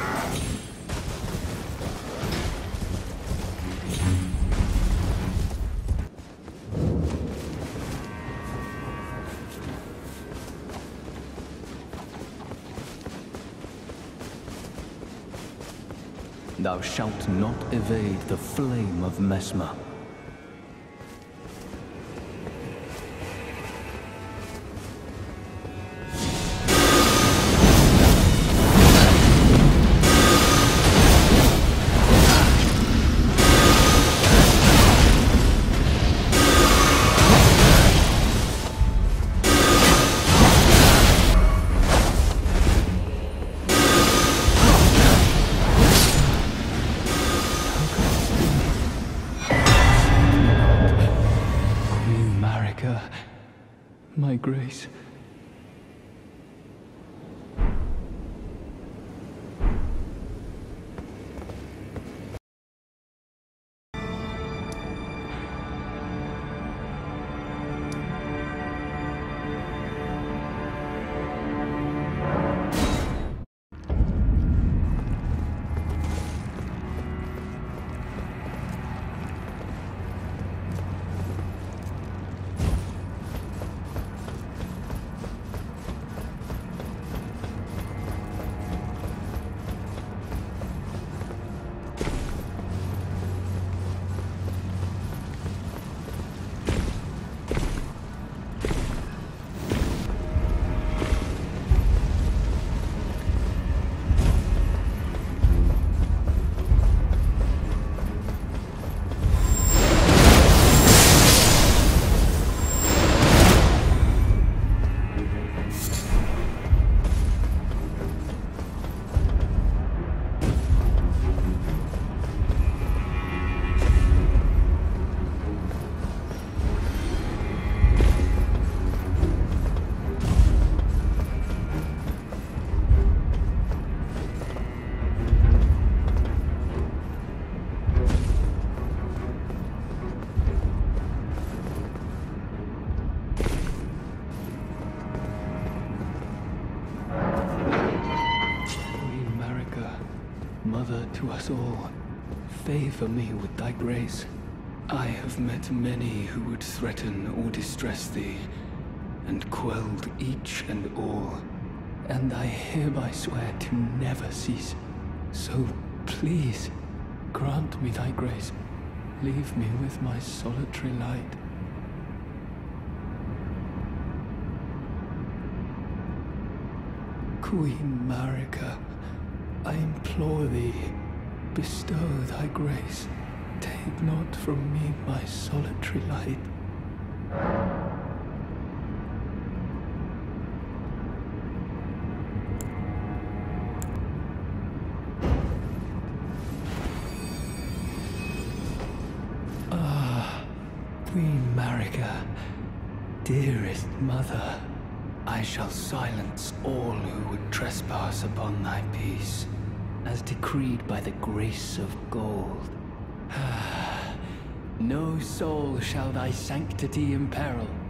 Thou shalt not evade the flame of Messmer. My grace. Mother to us all, favor me with thy grace. I have met many who would threaten or distress thee, and quelled each and all, and I hereby swear to never cease. So please, grant me thy grace. Leave me with my solitary light. Queen Marika, I implore thee, bestow thy grace. Take not from me my solitary light. Ah, Queen Marika, dearest mother, I shall silence all who would trespass upon thy peace, as decreed by the grace of gold. No soul shall thy sanctity imperil.